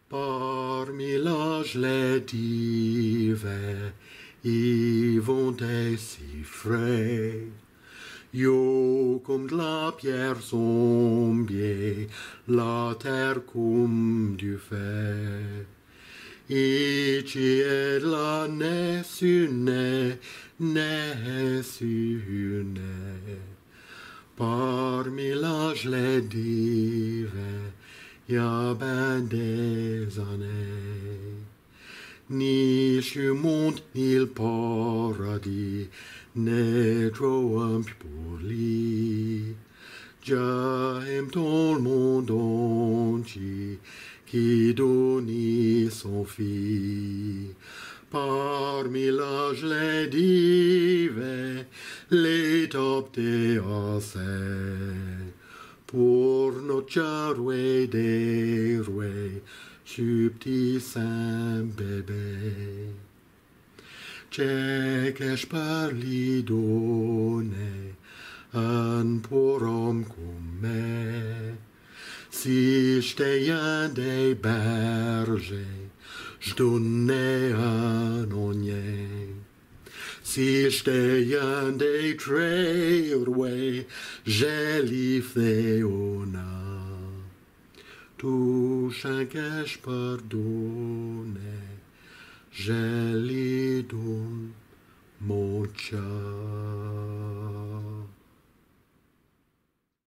Parmi l'âge les divers, ils vont des si frais. Yo comme de la pierre sombier, la terre comme du fer. Ici est la nessune, parmi l'âge les divers, y a ben des années. Ni je monte ni le paradis, n'est trop un peu pour lui. J'aime tout le monde entier, qui donne son fils. Parmi l'âge les divers, les adoptés assez. Pour notre charroué des roués, ce petit saint bébé. C'è che sparli donne, un pour homme comme me. Si j'étais un des bergers, je donnais un oignon. Si j'étais un des trailways, j'ai livré au nom. Tout chacun je pardonnais, j'ai les dons, mon chat.